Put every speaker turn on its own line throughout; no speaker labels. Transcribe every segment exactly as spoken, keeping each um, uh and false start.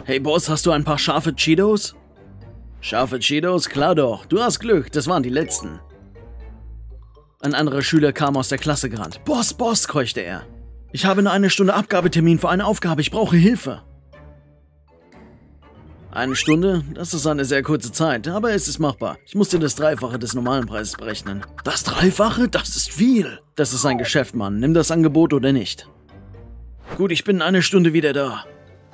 Hey Boss, hast du ein paar scharfe Cheetos? Scharfe Cheetos? Klar doch. Du hast Glück, das waren die letzten. Ein anderer Schüler kam aus der Klasse gerannt. Boss, Boss, keuchte er. Ich habe nur eine Stunde Abgabetermin für eine Aufgabe, ich brauche Hilfe. Eine Stunde? Das ist eine sehr kurze Zeit, aber es ist machbar. Ich muss dir das Dreifache des normalen Preises berechnen. Das Dreifache? Das ist viel. Das ist ein Geschäft, Mann. Nimm das Angebot oder nicht. Gut, ich bin in einer Stunde wieder da.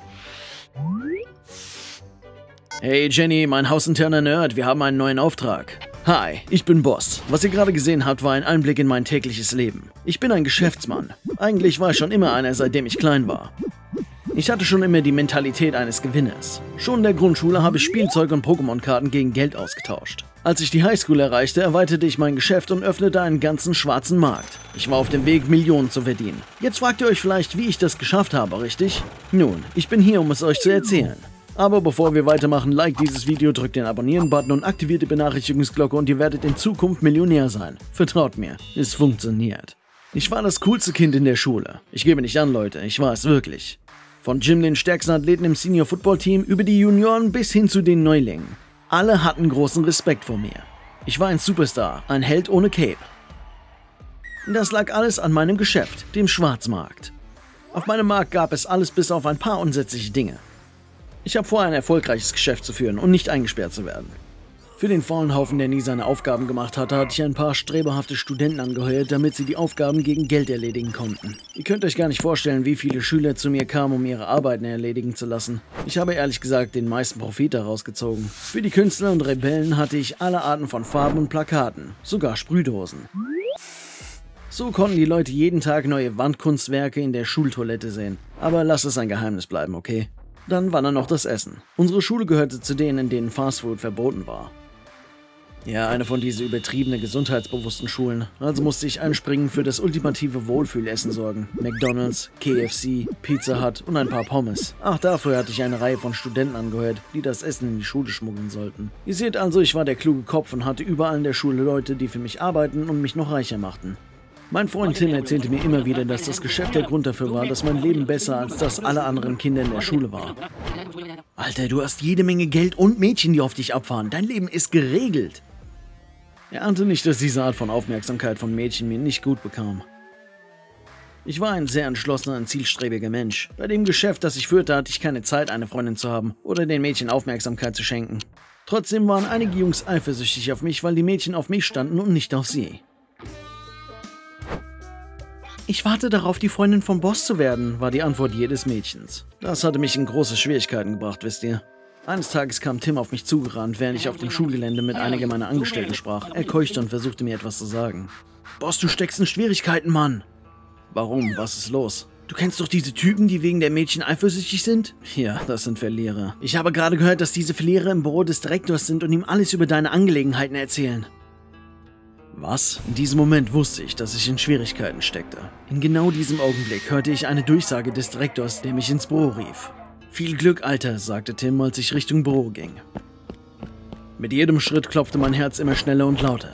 Hey Jenny, mein hausinterner Nerd, wir haben einen neuen Auftrag. Hi, ich bin Boss. Was ihr gerade gesehen habt, war ein Einblick in mein tägliches Leben. Ich bin ein Geschäftsmann. Eigentlich war ich schon immer einer, seitdem ich klein war. Ich hatte schon immer die Mentalität eines Gewinners. Schon in der Grundschule habe ich Spielzeug und Pokémon-Karten gegen Geld ausgetauscht. Als ich die Highschool erreichte, erweiterte ich mein Geschäft und öffnete einen ganzen schwarzen Markt. Ich war auf dem Weg, Millionen zu verdienen. Jetzt fragt ihr euch vielleicht, wie ich das geschafft habe, richtig? Nun, ich bin hier, um es euch zu erzählen. Aber bevor wir weitermachen, liked dieses Video, drückt den Abonnieren-Button und aktiviert die Benachrichtigungsglocke und ihr werdet in Zukunft Millionär sein. Vertraut mir, es funktioniert. Ich war das coolste Kind in der Schule. Ich gebe nicht an, Leute, ich war es wirklich. Von Jim, den stärksten Athleten im Senior-Football-Team, über die Junioren bis hin zu den Neulingen. Alle hatten großen Respekt vor mir. Ich war ein Superstar, ein Held ohne Cape. Das lag alles an meinem Geschäft, dem Schwarzmarkt. Auf meinem Markt gab es alles bis auf ein paar unsätzliche Dinge. Ich habe vor, ein erfolgreiches Geschäft zu führen und nicht eingesperrt zu werden. Für den faulen Haufen, der nie seine Aufgaben gemacht hatte, hatte ich ein paar strebehafte Studenten angeheuert, damit sie die Aufgaben gegen Geld erledigen konnten. Ihr könnt euch gar nicht vorstellen, wie viele Schüler zu mir kamen, um ihre Arbeiten erledigen zu lassen. Ich habe ehrlich gesagt den meisten Profit daraus gezogen. Für die Künstler und Rebellen hatte ich alle Arten von Farben und Plakaten, sogar Sprühdosen. So konnten die Leute jeden Tag neue Wandkunstwerke in der Schultoilette sehen. Aber lasst es ein Geheimnis bleiben, okay? Dann war da noch das Essen. Unsere Schule gehörte zu denen, in denen Fastfood verboten war. Ja, eine von diesen übertriebene, gesundheitsbewussten Schulen. Also musste ich einspringen, für das ultimative Wohlfühlessen sorgen. McDonald's, K F C, Pizza Hut und ein paar Pommes. Ach, dafür hatte ich eine Reihe von Studenten angehört, die das Essen in die Schule schmuggeln sollten. Ihr seht also, ich war der kluge Kopf und hatte überall in der Schule Leute, die für mich arbeiten und mich noch reicher machten. Mein Freund Tim erzählte mir immer wieder, dass das Geschäft der Grund dafür war, dass mein Leben besser als das aller anderen Kinder in der Schule war. Alter, du hast jede Menge Geld und Mädchen, die auf dich abfahren. Dein Leben ist geregelt. Er ahnte nicht, dass diese Art von Aufmerksamkeit von Mädchen mir nicht gut bekam. Ich war ein sehr entschlossener und zielstrebiger Mensch. Bei dem Geschäft, das ich führte, hatte ich keine Zeit, eine Freundin zu haben oder den Mädchen Aufmerksamkeit zu schenken. Trotzdem waren einige Jungs eifersüchtig auf mich, weil die Mädchen auf mich standen und nicht auf sie. Ich warte darauf, die Freundin vom Boss zu werden, war die Antwort jedes Mädchens. Das hatte mich in große Schwierigkeiten gebracht, wisst ihr. Eines Tages kam Tim auf mich zugerannt, während ich auf dem Schulgelände mit einigen meiner Angestellten sprach. Er keuchte und versuchte mir etwas zu sagen. Boss, du steckst in Schwierigkeiten, Mann. Warum? Was ist los? Du kennst doch diese Typen, die wegen der Mädchen eifersüchtig sind? Ja, das sind Verlierer. Ich habe gerade gehört, dass diese Verlierer im Büro des Direktors sind und ihm alles über deine Angelegenheiten erzählen. Was? In diesem Moment wusste ich, dass ich in Schwierigkeiten steckte. In genau diesem Augenblick hörte ich eine Durchsage des Direktors, der mich ins Büro rief. Viel Glück, Alter, sagte Tim, als ich Richtung Büro ging. Mit jedem Schritt klopfte mein Herz immer schneller und lauter.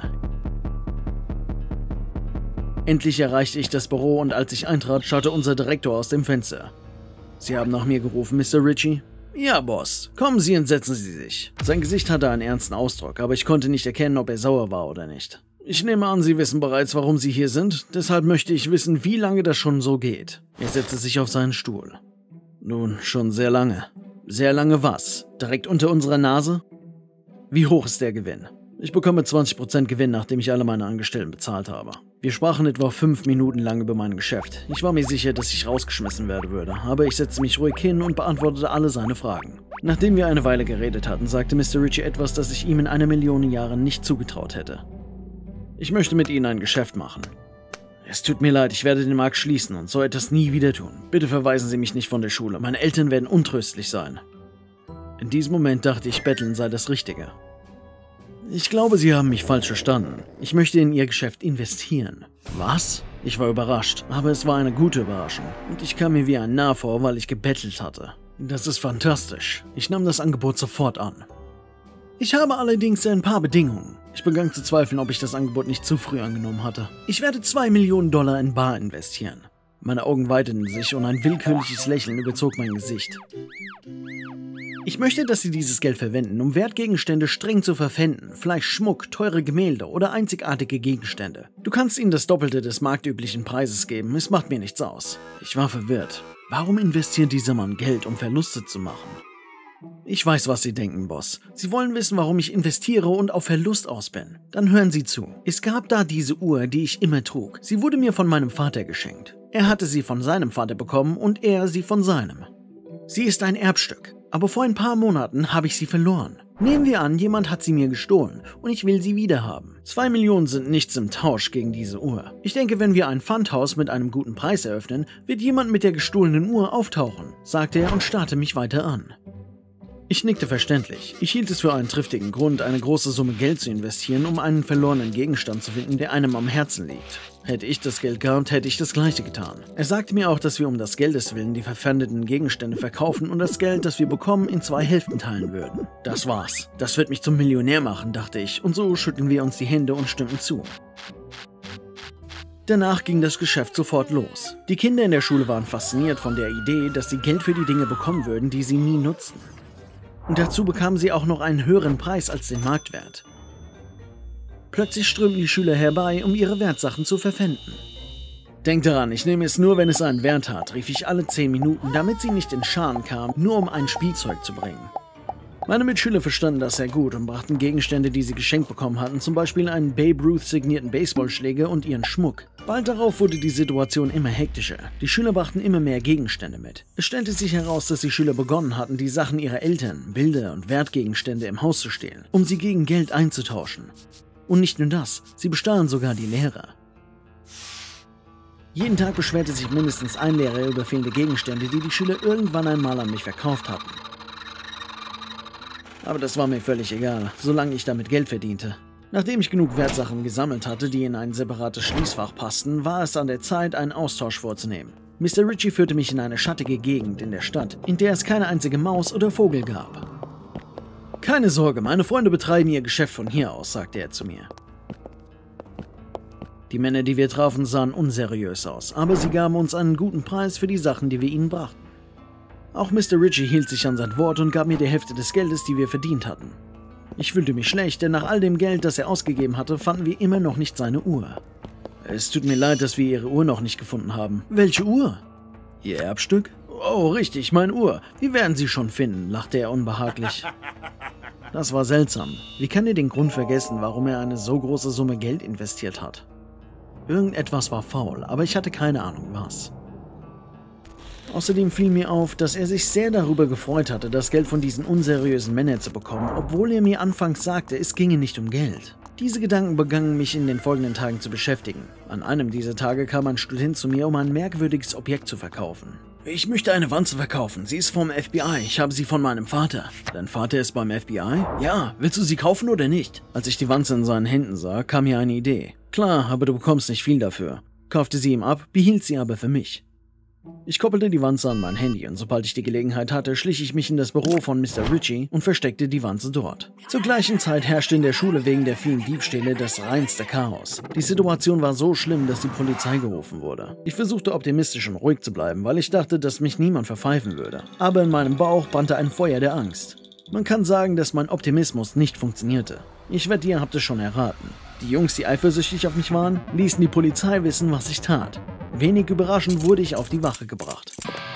Endlich erreichte ich das Büro und als ich eintrat, schaute unser Direktor aus dem Fenster. Sie haben nach mir gerufen, Mister Ritchie? Ja, Boss. Kommen Sie und setzen Sie sich. Sein Gesicht hatte einen ernsten Ausdruck, aber ich konnte nicht erkennen, ob er sauer war oder nicht. Ich nehme an, Sie wissen bereits, warum Sie hier sind. Deshalb möchte ich wissen, wie lange das schon so geht. Er setzte sich auf seinen Stuhl. Nun, schon sehr lange. Sehr lange was? Direkt unter unserer Nase? Wie hoch ist der Gewinn? Ich bekomme zwanzig Prozent Gewinn, nachdem ich alle meine Angestellten bezahlt habe. Wir sprachen etwa fünf Minuten lang über mein Geschäft. Ich war mir sicher, dass ich rausgeschmissen werden würde, aber ich setzte mich ruhig hin und beantwortete alle seine Fragen. Nachdem wir eine Weile geredet hatten, sagte Mister Ritchie etwas, das ich ihm in einer Million Jahren nicht zugetraut hätte. Ich möchte mit Ihnen ein Geschäft machen. Es tut mir leid, ich werde den Markt schließen und so etwas nie wieder tun. Bitte verweisen Sie mich nicht von der Schule. Meine Eltern werden untröstlich sein. In diesem Moment dachte ich, betteln sei das Richtige. Ich glaube, Sie haben mich falsch verstanden. Ich möchte in Ihr Geschäft investieren. Was? Ich war überrascht, aber es war eine gute Überraschung. Und ich kam mir wie ein Narr vor, weil ich gebettelt hatte. Das ist fantastisch. Ich nahm das Angebot sofort an. Ich habe allerdings ein paar Bedingungen. Ich begann zu zweifeln, ob ich das Angebot nicht zu früh angenommen hatte. Ich werde zwei Millionen Dollar in bar investieren. Meine Augen weiteten sich und ein willkürliches Lächeln überzog mein Gesicht. Ich möchte, dass Sie dieses Geld verwenden, um Wertgegenstände streng zu verpfänden, vielleicht Schmuck, teure Gemälde oder einzigartige Gegenstände. Du kannst ihnen das Doppelte des marktüblichen Preises geben, es macht mir nichts aus. Ich war verwirrt. Warum investiert dieser Mann Geld, um Verluste zu machen? Ich weiß, was Sie denken, Boss. Sie wollen wissen, warum ich investiere und auf Verlust aus bin. Dann hören Sie zu. Es gab da diese Uhr, die ich immer trug. Sie wurde mir von meinem Vater geschenkt. Er hatte sie von seinem Vater bekommen und er sie von seinem. Sie ist ein Erbstück, aber vor ein paar Monaten habe ich sie verloren. Nehmen wir an, jemand hat sie mir gestohlen und ich will sie wiederhaben. Zwei Millionen sind nichts im Tausch gegen diese Uhr. Ich denke, wenn wir ein Pfandhaus mit einem guten Preis eröffnen, wird jemand mit der gestohlenen Uhr auftauchen, sagte er und starrte mich weiter an. Ich nickte verständlich. Ich hielt es für einen triftigen Grund, eine große Summe Geld zu investieren, um einen verlorenen Gegenstand zu finden, der einem am Herzen liegt. Hätte ich das Geld gehabt, hätte ich das Gleiche getan. Er sagte mir auch, dass wir um des Geldes willen die verpfändeten Gegenstände verkaufen und das Geld, das wir bekommen, in zwei Hälften teilen würden. Das war's. Das wird mich zum Millionär machen, dachte ich, und so schütteln wir uns die Hände und stimmten zu. Danach ging das Geschäft sofort los. Die Kinder in der Schule waren fasziniert von der Idee, dass sie Geld für die Dinge bekommen würden, die sie nie nutzten. Und dazu bekamen sie auch noch einen höheren Preis als den Marktwert. Plötzlich strömten die Schüler herbei, um ihre Wertsachen zu verpfänden. Denkt daran, ich nehme es nur, wenn es einen Wert hat, rief ich alle zehn Minuten, damit sie nicht in Scharen kamen, nur um ein Spielzeug zu bringen. Meine Mitschüler verstanden das sehr gut und brachten Gegenstände, die sie geschenkt bekommen hatten, zum Beispiel einen Babe Ruth signierten Baseballschläger und ihren Schmuck. Bald darauf wurde die Situation immer hektischer. Die Schüler brachten immer mehr Gegenstände mit. Es stellte sich heraus, dass die Schüler begonnen hatten, die Sachen ihrer Eltern, Bilder und Wertgegenstände im Haus zu stehlen, um sie gegen Geld einzutauschen. Und nicht nur das, sie bestachen sogar die Lehrer. Jeden Tag beschwerte sich mindestens ein Lehrer über fehlende Gegenstände, die die Schüler irgendwann einmal an mich verkauft hatten. Aber das war mir völlig egal, solange ich damit Geld verdiente. Nachdem ich genug Wertsachen gesammelt hatte, die in ein separates Schließfach passten, war es an der Zeit, einen Austausch vorzunehmen. Mister Ritchie führte mich in eine schattige Gegend in der Stadt, in der es keine einzige Maus oder Vogel gab. »Keine Sorge, meine Freunde betreiben ihr Geschäft von hier aus«, sagte er zu mir. Die Männer, die wir trafen, sahen unseriös aus, aber sie gaben uns einen guten Preis für die Sachen, die wir ihnen brachten. Auch Mister Ritchie hielt sich an sein Wort und gab mir die Hälfte des Geldes, die wir verdient hatten. Ich fühlte mich schlecht, denn nach all dem Geld, das er ausgegeben hatte, fanden wir immer noch nicht seine Uhr. »Es tut mir leid, dass wir Ihre Uhr noch nicht gefunden haben.« »Welche Uhr?« »Ihr Erbstück?« »Oh, richtig, meine Uhr. Wir werden sie schon finden«, lachte er unbehaglich. Das war seltsam. Wie kann er den Grund vergessen, warum er eine so große Summe Geld investiert hat? Irgendetwas war faul, aber ich hatte keine Ahnung was. Außerdem fiel mir auf, dass er sich sehr darüber gefreut hatte, das Geld von diesen unseriösen Männern zu bekommen, obwohl er mir anfangs sagte, es ginge nicht um Geld. Diese Gedanken begannen mich in den folgenden Tagen zu beschäftigen. An einem dieser Tage kam ein Student zu mir, um ein merkwürdiges Objekt zu verkaufen. »Ich möchte eine Wanze verkaufen. Sie ist vom F B I. Ich habe sie von meinem Vater.« »Dein Vater ist beim F B I?« »Ja. Willst du sie kaufen oder nicht?« Als ich die Wanze in seinen Händen sah, kam mir eine Idee. »Klar, aber du bekommst nicht viel dafür.« Kaufte sie ihm ab, behielt sie aber für mich. Ich koppelte die Wanze an mein Handy und sobald ich die Gelegenheit hatte, schlich ich mich in das Büro von Mister Ritchie und versteckte die Wanze dort. Zur gleichen Zeit herrschte in der Schule wegen der vielen Diebstähle das reinste Chaos. Die Situation war so schlimm, dass die Polizei gerufen wurde. Ich versuchte optimistisch und ruhig zu bleiben, weil ich dachte, dass mich niemand verpfeifen würde. Aber in meinem Bauch brannte ein Feuer der Angst. Man kann sagen, dass mein Optimismus nicht funktionierte. Ich wette, ihr habt es schon erraten. Die Jungs, die eifersüchtig auf mich waren, ließen die Polizei wissen, was ich tat. Wenig überraschend wurde ich auf die Wache gebracht.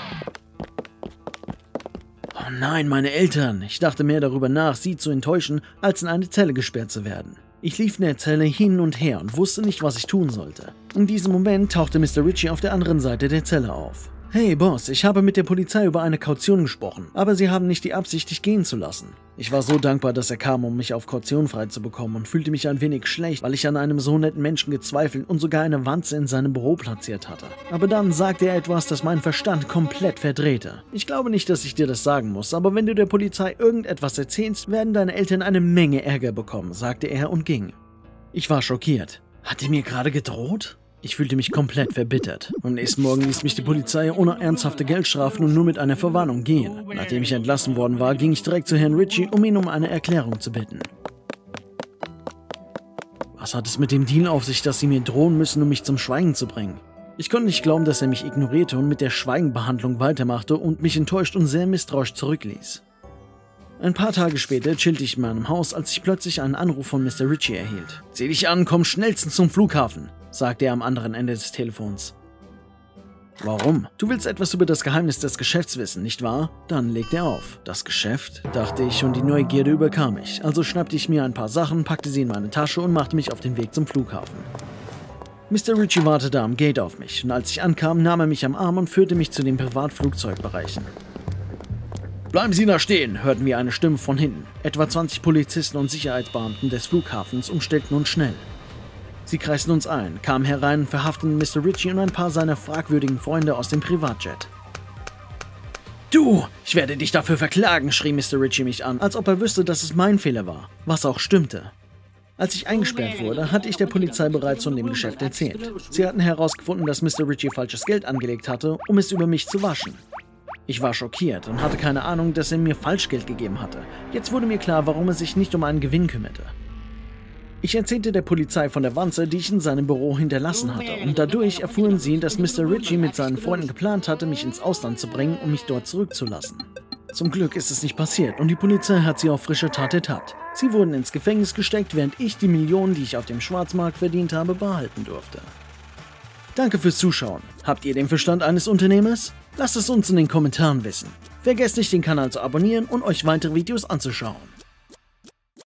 Oh nein, meine Eltern! Ich dachte mehr darüber nach, sie zu enttäuschen, als in eine Zelle gesperrt zu werden. Ich lief in der Zelle hin und her und wusste nicht, was ich tun sollte. In diesem Moment tauchte Mister Ritchie auf der anderen Seite der Zelle auf. »Hey Boss, ich habe mit der Polizei über eine Kaution gesprochen, aber sie haben nicht die Absicht, dich gehen zu lassen.« Ich war so dankbar, dass er kam, um mich auf Kaution frei zu bekommen und fühlte mich ein wenig schlecht, weil ich an einem so netten Menschen gezweifelt und sogar eine Wanze in seinem Büro platziert hatte. Aber dann sagte er etwas, das meinen Verstand komplett verdrehte. »Ich glaube nicht, dass ich dir das sagen muss, aber wenn du der Polizei irgendetwas erzählst, werden deine Eltern eine Menge Ärger bekommen«, sagte er und ging. Ich war schockiert. Hat er mir gerade gedroht? Ich fühlte mich komplett verbittert. Am nächsten Morgen ließ mich die Polizei ohne ernsthafte Geldstrafen und nur mit einer Verwarnung gehen. Nachdem ich entlassen worden war, ging ich direkt zu Herrn Ritchie, um ihn um eine Erklärung zu bitten. Was hat es mit dem Deal auf sich, dass Sie mir drohen müssen, um mich zum Schweigen zu bringen? Ich konnte nicht glauben, dass er mich ignorierte und mit der Schweigenbehandlung weitermachte und mich enttäuscht und sehr misstrauisch zurückließ. Ein paar Tage später chillte ich in meinem Haus, als ich plötzlich einen Anruf von Mister Ritchie erhielt. „Zieh dich an, komm schnellstens zum Flughafen“, sagte er am anderen Ende des Telefons. „Warum? Du willst etwas über das Geheimnis des Geschäfts wissen, nicht wahr?“ Dann legte er auf. „Das Geschäft?“, dachte ich und die Neugierde überkam mich. Also schnappte ich mir ein paar Sachen, packte sie in meine Tasche und machte mich auf den Weg zum Flughafen. Mister Ritchie wartete am Gate auf mich und als ich ankam, nahm er mich am Arm und führte mich zu den Privatflugzeugbereichen. „Bleiben Sie da stehen“, hörten wir eine Stimme von hinten. Etwa zwanzig Polizisten und Sicherheitsbeamten des Flughafens umstellten uns schnell. Sie kreisten uns ein, kamen herein und verhafteten Mister Ritchie und ein paar seiner fragwürdigen Freunde aus dem Privatjet. „Du, ich werde dich dafür verklagen“, schrie Mister Ritchie mich an, als ob er wüsste, dass es mein Fehler war, was auch stimmte. Als ich eingesperrt wurde, hatte ich der Polizei bereits von dem Geschäft erzählt. Sie hatten herausgefunden, dass Mister Ritchie falsches Geld angelegt hatte, um es über mich zu waschen. Ich war schockiert und hatte keine Ahnung, dass er mir Falschgeld gegeben hatte. Jetzt wurde mir klar, warum er sich nicht um einen Gewinn kümmerte. Ich erzählte der Polizei von der Wanze, die ich in seinem Büro hinterlassen hatte, und dadurch erfuhren sie, dass Mister Ritchie mit seinen Freunden geplant hatte, mich ins Ausland zu bringen, um mich dort zurückzulassen. Zum Glück ist es nicht passiert und die Polizei hat sie auf frische Tat ertappt. Sie wurden ins Gefängnis gesteckt, während ich die Millionen, die ich auf dem Schwarzmarkt verdient habe, behalten durfte. Danke fürs Zuschauen. Habt ihr den Verstand eines Unternehmers? Lasst es uns in den Kommentaren wissen. Vergesst nicht, den Kanal zu abonnieren und euch weitere Videos anzuschauen.